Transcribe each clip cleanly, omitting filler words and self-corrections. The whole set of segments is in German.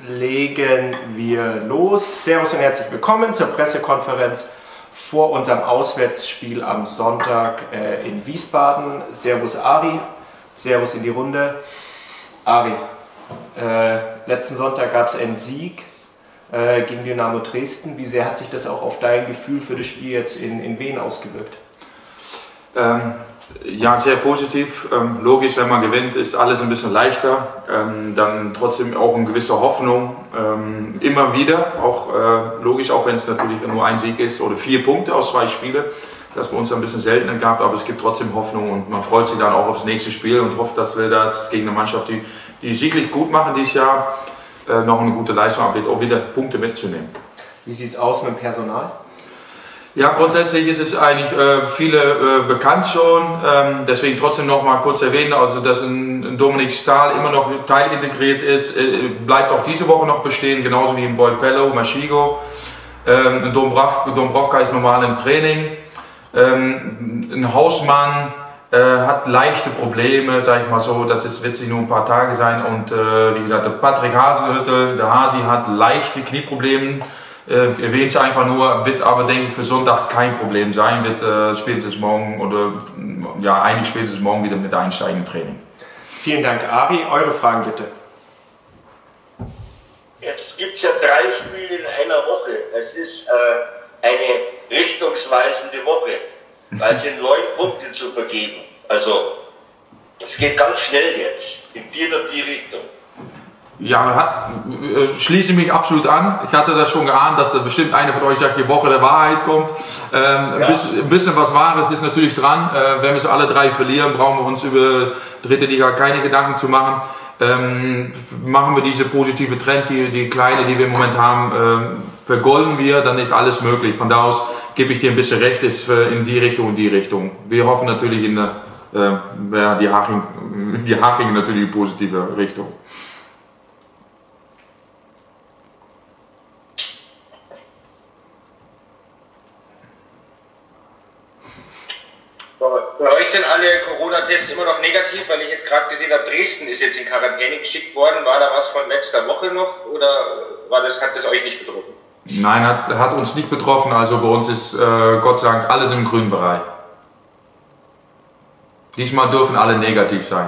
legen wir los. Servus und herzlich willkommen zur Pressekonferenz vor unserem Auswärtsspiel am Sonntag in Wiesbaden. Servus Ari, Servus in die Runde. Ari, letzten Sonntag gab es einen Sieg gegen Dynamo Dresden. Wie sehr hat sich das auch auf dein Gefühl für das Spiel jetzt in Wien ausgewirkt? Ja, sehr positiv. Logisch, wenn man gewinnt, ist alles ein bisschen leichter. Dann trotzdem auch eine gewisse Hoffnung. Immer wieder, auch logisch, auch wenn es natürlich nur ein Sieg ist oder 4 Punkte aus 2 Spielen, das bei uns ein bisschen seltener gab, aber es gibt trotzdem Hoffnung und man freut sich dann auch aufs nächste Spiel und hofft, dass wir das gegen eine Mannschaft, die sieglich gut machen dieses Jahr, noch eine gute Leistung anbietet, auch wieder Punkte mitzunehmen. Wie sieht es aus mit dem Personal? Ja, grundsätzlich ist es eigentlich viele bekannt schon, deswegen trotzdem noch mal kurz erwähnen, also dass ein Dominik Stahl immer noch teilintegriert ist, bleibt auch diese Woche noch bestehen, genauso wie ein Boy Pello, Maschigo, ein Dombrovka ist normal im Training, ein Hausmann hat leichte Probleme, sage ich mal so, wird sich nur ein paar Tage sein und wie gesagt, der Patrick Hasenhüttl, der Hasi hat leichte Knieprobleme. Erwähnt es einfach nur, wird aber denke ich für Sonntag kein Problem sein, wird spätestens morgen oder ja eigentlich spätestens morgen wieder mit einsteigen im Training. Vielen Dank Ari, eure Fragen bitte. Jetzt gibt es ja 3 Spiele in einer Woche, es ist eine richtungsweisende Woche, weil es sind 9 Punkte zu vergeben, also es geht ganz schnell jetzt, in die oder die Richtung. Ja, schließe mich absolut an. Ich hatte das schon geahnt, dass da bestimmt einer von euch sagt, die Woche der Wahrheit kommt. Ein bisschen was Wahres ist natürlich dran. Wenn wir es alle 3 verlieren, brauchen wir uns über dritte Liga keine Gedanken zu machen. Machen wir diese positive Trend, die kleine, die wir im Moment haben, vergolden wir, dann ist alles möglich. Von da aus gebe ich dir ein bisschen recht, ist in die Richtung und die Richtung. Wir hoffen natürlich in die Haching natürlich in positive Richtung. Bei euch sind alle Corona-Tests immer noch negativ, weil ich jetzt gerade gesehen habe, Dresden ist jetzt in Quarantäne geschickt worden. War da was von letzter Woche noch oder hat das euch nicht betroffen? Nein, hat uns nicht betroffen. Also bei uns ist Gott sei Dank alles im grünen Bereich. Diesmal dürfen alle negativ sein.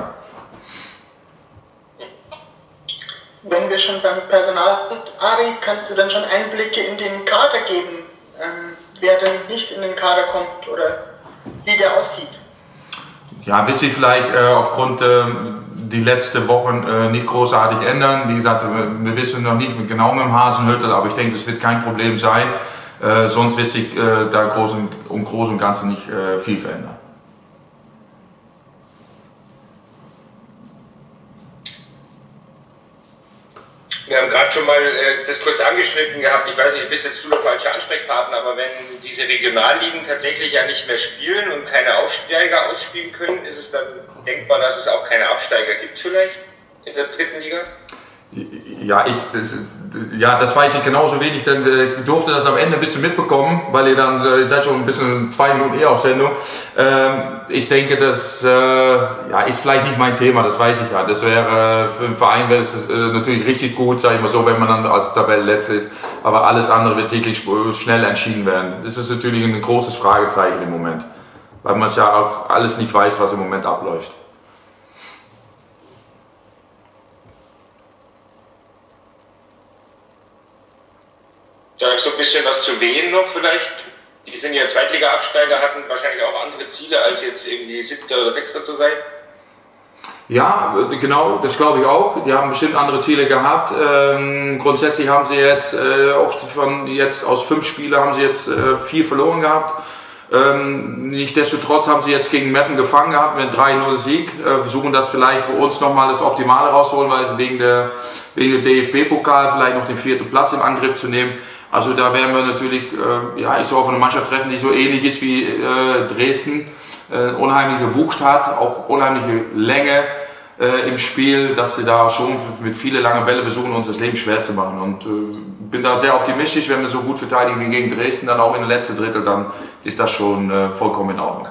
Wenn wir schon beim Personal sind, Ari, kannst du dann schon Einblicke in den Kader geben, wer denn nicht in den Kader kommt oder wie der aussieht? Ja, wird sich vielleicht aufgrund die letzten Wochen nicht großartig ändern. Wie gesagt, wir wissen noch nicht genau mit dem Hasenhüttl, aber ich denke, das wird kein Problem sein. Sonst wird sich da im Großen und Ganzen nicht viel verändern. Wir haben gerade schon mal das kurz angeschnitten gehabt, ich weiß nicht, bist jetzt du der falsche Ansprechpartner, aber wenn diese Regionalligen tatsächlich ja nicht mehr spielen und keine Aufsteiger ausspielen können, ist es dann denkbar, dass es auch keine Absteiger gibt vielleicht in der 3. Liga? Ja, das weiß ich genauso wenig, denn ich durfte das am Ende ein bisschen mitbekommen, weil ihr seid schon ein bisschen 2 Minuten eher auf Sendung. Ich denke, das ist vielleicht nicht mein Thema, das weiß ich ja. Das wäre für einen Verein wäre es natürlich richtig gut, sage ich mal so, wenn man dann als Tabellenletzter ist. Aber alles andere wird sicherlich schnell entschieden werden. Das ist natürlich ein großes Fragezeichen im Moment, weil man es ja auch alles nicht weiß, was im Moment abläuft. Sagst du ein bisschen was zu Wien noch vielleicht? Die sind ja Zweitliga-Absteiger, hatten wahrscheinlich auch andere Ziele, als jetzt irgendwie 7. oder 6. zu sein. Ja, genau, das glaube ich auch. Die haben bestimmt andere Ziele gehabt. Grundsätzlich haben sie jetzt, aus 5 Spielen haben sie jetzt 4 verloren gehabt. Nichtsdestotrotz haben sie jetzt gegen Meppen gefangen gehabt mit 3-0 Sieg. Versuchen das vielleicht bei uns nochmal das Optimale rausholen, weil wegen der DFB-Pokal vielleicht noch den 4. Platz im Angriff zu nehmen. Also da werden wir natürlich, ich soll auf eine Mannschaft treffen, die so ähnlich ist wie Dresden, unheimliche Wucht hat, auch unheimliche Länge im Spiel, dass wir da schon mit vielen langen Bälle versuchen, uns das Leben schwer zu machen. Und bin da sehr optimistisch, wenn wir so gut verteidigen wie gegen Dresden, dann auch in den letzten Drittel, dann ist das schon vollkommen in Ordnung.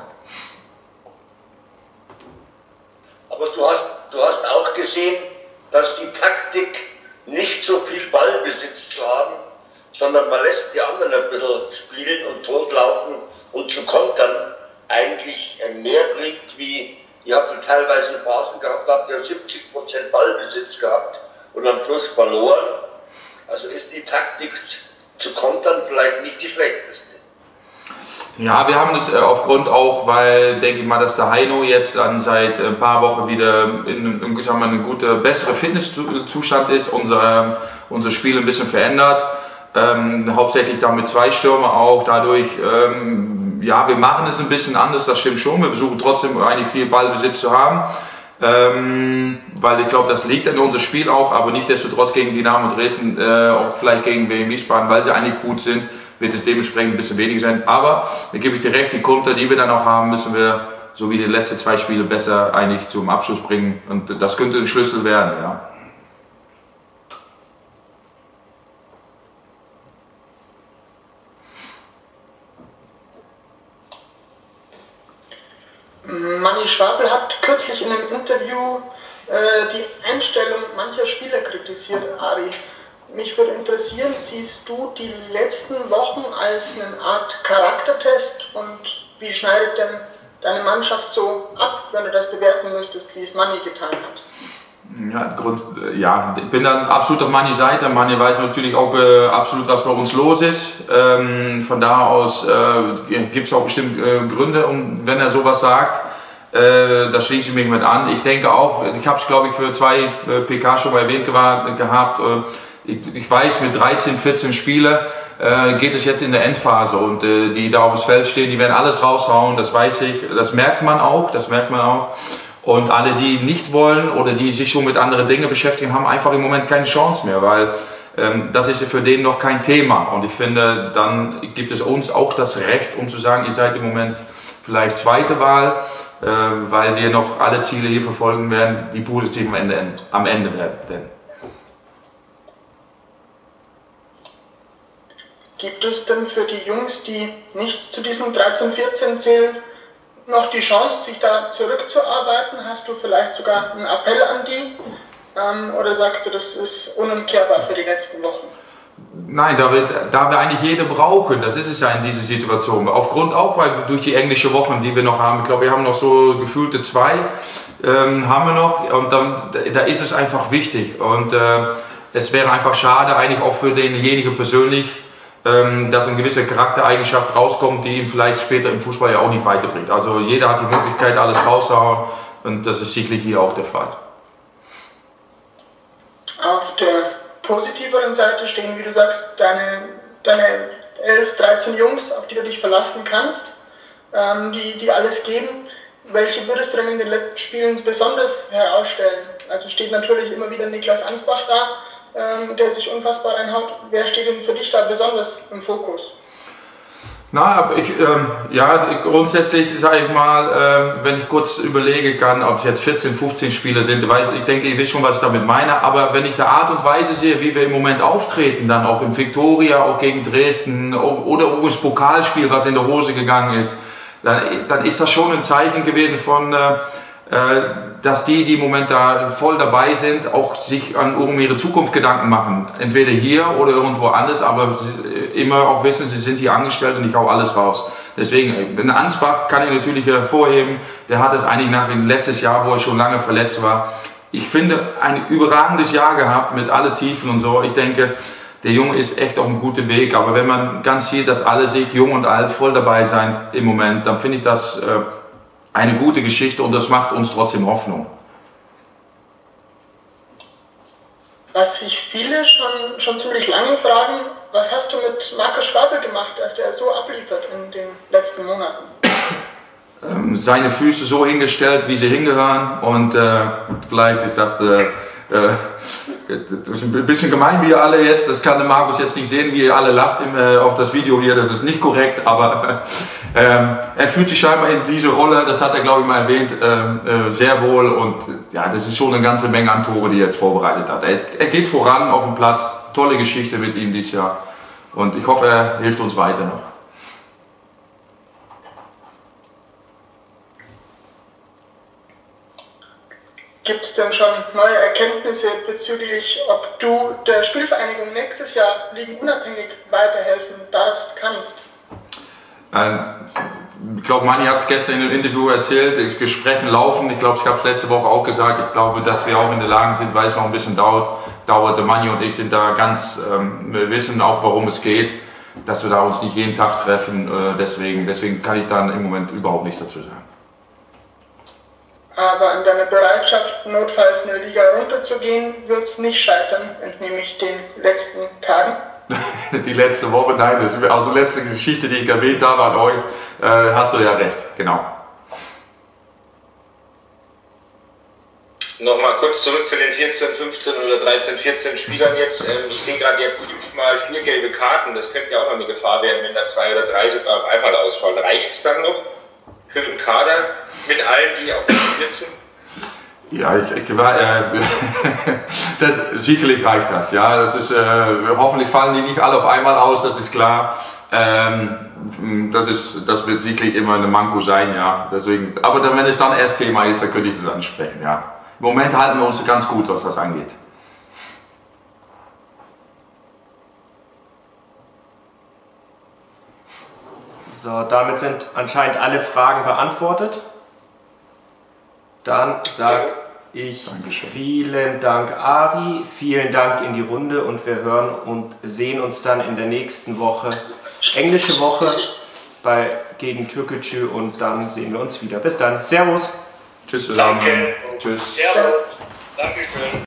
Aber du hast auch gesehen, dass die Taktik nicht so viel Ballbesitz zu haben, sondern man lässt die anderen ein bisschen spielen und totlaufen und zu kontern eigentlich mehr bringt, wie ihr habt teilweise Phasen gehabt, habt ihr 70% Ballbesitz gehabt und am Schluss verloren. Also ist die Taktik zu kontern vielleicht nicht die schlechteste. Ja, wir haben das aufgrund auch, weil, denke ich mal, dass der Heino jetzt dann seit ein paar Wochen wieder in sagen wir, ein guter, besserer Fitnesszustand ist, unser Spiel ein bisschen verändert. Hauptsächlich dann mit 2 Stürmer auch, dadurch, ja, wir machen es ein bisschen anders, das stimmt schon, wir versuchen trotzdem eigentlich viel Ballbesitz zu haben, weil ich glaube, das liegt an unser Spiel auch, aber nichtsdestotrotz gegen Dynamo Dresden, auch vielleicht gegen Wien Wiesbaden, weil sie eigentlich gut sind, wird es dementsprechend ein bisschen weniger sein, aber da gebe ich dir recht, die Konter, die wir dann auch haben, müssen wir, so wie die letzten 2 Spiele, besser eigentlich zum Abschluss bringen und das könnte ein Schlüssel werden, ja. Manni Schwabel hat kürzlich in einem Interview die Einstellung mancher Spieler kritisiert, Ari. Mich würde interessieren, siehst du die letzten Wochen als eine Art Charaktertest und wie schneidet denn deine Mannschaft so ab, wenn du das bewerten müsstest, wie es Manni getan hat? Ja, ich bin dann absolut auf Mannis Seite. Manni weiß natürlich auch absolut, was bei uns los ist. Von da aus gibt es auch bestimmt Gründe, wenn er sowas sagt. Da schließe ich mich mit an. Ich denke auch, ich habe es glaube ich für 2 PK schon mal erwähnt gehabt. Ich weiß, mit 13, 14 Spielen geht es jetzt in der Endphase und die da auf dem Feld stehen, die werden alles raushauen, das weiß ich, das merkt man auch. Und alle, die nicht wollen oder die sich schon mit anderen Dingen beschäftigen, haben einfach im Moment keine Chance mehr, weil das ist für den noch kein Thema. Und ich finde, dann gibt es uns auch das Recht, um zu sagen, ihr seid im Moment vielleicht zweite Wahl, weil wir noch alle Ziele hier verfolgen werden, die positiv am Ende werden. Gibt es denn für die Jungs, die nicht zu diesen 13, 14 zählen, noch die Chance, sich da zurückzuarbeiten? Hast du vielleicht sogar einen Appell an die? Oder sagst du, das ist unumkehrbar für die letzten Wochen? Nein, da wir eigentlich jede brauchen, das ist es ja in dieser Situation. Aufgrund auch, weil durch die englische Wochen, die wir noch haben, ich glaube, wir haben noch so gefühlte 2, haben wir noch, und dann, da ist es einfach wichtig. Und es wäre einfach schade, eigentlich auch für denjenigen persönlich, dass eine gewisse Charaktereigenschaft rauskommt, die ihm vielleicht später im Fußball ja auch nicht weiterbringt. Also jeder hat die Möglichkeit, alles rauszuhauen, und das ist sicherlich hier auch der Fall. Auf der positiveren Seite stehen, wie du sagst, deine 11, 13 Jungs, auf die du dich verlassen kannst, die alles geben. Welche würdest du denn in den letzten Spielen besonders herausstellen? Also steht natürlich immer wieder Niklas Ansbach da, der sich unfassbar reinhaut. Wer steht denn für dich da besonders im Fokus? Na, ja, grundsätzlich sage ich mal, wenn ich kurz überlegen kann, ob es jetzt 14, 15 Spiele sind, ich denke, ihr wisst schon, was ich damit meine, aber wenn ich die Art und Weise sehe, wie wir im Moment auftreten, dann auch im Viktoria, auch gegen Dresden oder auch das Pokalspiel, was in der Hose gegangen ist, dann ist das schon ein Zeichen gewesen von, dass die im Moment da voll dabei sind, auch sich um ihre Zukunft Gedanken machen. Entweder hier oder irgendwo anders, aber immer auch wissen, sie sind hier angestellt und ich hau alles raus. Deswegen, den Ansbach kann ich natürlich hervorheben, der hat es eigentlich nach dem letztes Jahr, wo er schon lange verletzt war, ich finde, ein überragendes Jahr gehabt mit alle Tiefen und so. Ich denke, der Junge ist echt auf einem guten Weg, aber wenn man ganz sieht, dass alle sich, jung und alt, voll dabei sind im Moment, dann finde ich das eine gute Geschichte und das macht uns trotzdem Hoffnung. Was sich viele schon ziemlich lange fragen, was hast du mit Markus Schwabel gemacht, dass der so abliefert in den letzten Monaten? Seine Füße so hingestellt, wie sie hingehören, und vielleicht ist das ein bisschen gemein, wie ihr alle jetzt, das kann der Markus jetzt nicht sehen, wie ihr alle lacht auf das Video hier, das ist nicht korrekt, aber er fühlt sich scheinbar in diese Rolle, das hat er glaube ich mal erwähnt, sehr wohl, und ja, das ist schon eine ganze Menge an Tore, die er jetzt vorbereitet hat. Er geht voran auf dem Platz, tolle Geschichte mit ihm dieses Jahr, und ich hoffe, er hilft uns weiter noch. Gibt es denn schon neue Erkenntnisse bezüglich, ob du der Spielvereinigung nächstes Jahr ligenunabhängig weiterhelfen darfst, kannst? Ich glaube, Manni hat es gestern in einem Interview erzählt, die Gespräche laufen. Ich glaube, ich habe es letzte Woche auch gesagt. Ich glaube, dass wir auch in der Lage sind, weil es noch ein bisschen dauerte. Manni und ich sind da ganz, wir wissen auch, worum es geht, dass wir da uns nicht jeden Tag treffen. Deswegen kann ich da im Moment überhaupt nichts dazu sagen. Aber an deiner Bereitschaft, notfalls eine Liga runterzugehen, wird es nicht scheitern, entnehme ich den letzten Tagen. Die letzte Woche, nein, das ist also die letzte Geschichte, die ich erwähnt habe an euch, hast du ja recht, genau. Nochmal kurz zurück zu den 14, 15 oder 13, 14 Spielern jetzt. Ich sehe gerade, ihr habt 5-mal spielgelbe Karten, das könnte ja auch noch eine Gefahr werden, wenn da 2 oder 3 sogar auf einmal ausfallen. Reicht es dann noch für den Kader mit allen, die auch gespielt sind? Ja, sicherlich reicht das. Ja, das ist, hoffentlich fallen die nicht alle auf einmal aus, das ist klar. Das wird sicherlich immer eine Manko sein, ja. Deswegen, aber dann, wenn es dann erst Thema ist, dann könnte ich das ansprechen, ja. Im Moment halten wir uns ganz gut, was das angeht. So, damit sind anscheinend alle Fragen beantwortet. Dann sage ich vielen Dank, Ari, vielen Dank in die Runde und wir hören und sehen uns dann in der nächsten Woche, englische Woche, gegen Türkgücü und dann sehen wir uns wieder. Bis dann. Servus. Tschüss zusammen. Danke. Tschüss. Servus. Dankeschön.